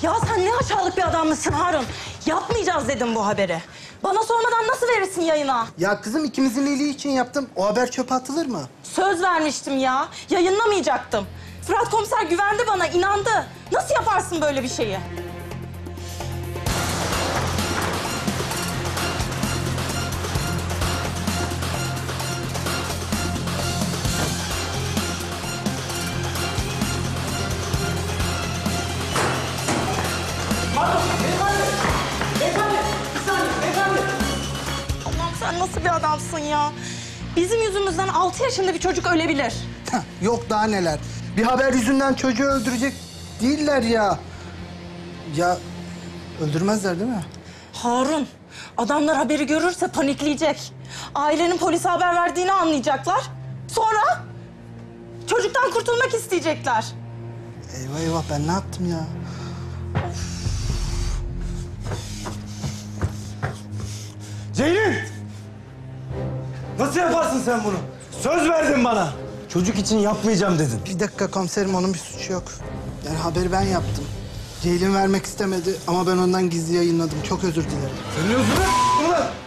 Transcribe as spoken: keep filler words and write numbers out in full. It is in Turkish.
Ya sen ne aşağılık bir adam mısın Harun? Yapmayacağız dedim bu haberi. Bana sormadan nasıl verirsin yayına? Ya kızım ikimizin iyiliği için yaptım. O haber çöpe atılır mı? Söz vermiştim ya. Yayınlamayacaktım. Fırat komiser güvendi bana, inandı. Nasıl yaparsın böyle bir şeyi? Allah'ım sen nasıl bir adamsın ya? Bizim yüzümüzden altı yaşında bir çocuk ölebilir. Heh, yok daha neler. Bir haber yüzünden çocuğu öldürecek değiller ya. Ya öldürmezler değil mi? Harun, adamlar haberi görürse panikleyecek. Ailenin polise haber verdiğini anlayacaklar. Sonra çocuktan kurtulmak isteyecekler. Eyvah eyvah ben ne yaptım ya? Ceylin! Nasıl yaparsın sen bunu? Söz verdin bana. Çocuk için yapmayacağım dedin. Bir dakika komiserim, onun bir suçu yok. Yani haberi ben yaptım. Ceylin vermek istemedi ama ben ondan gizli yayınladım. Çok özür dilerim. Senin özür dilerim.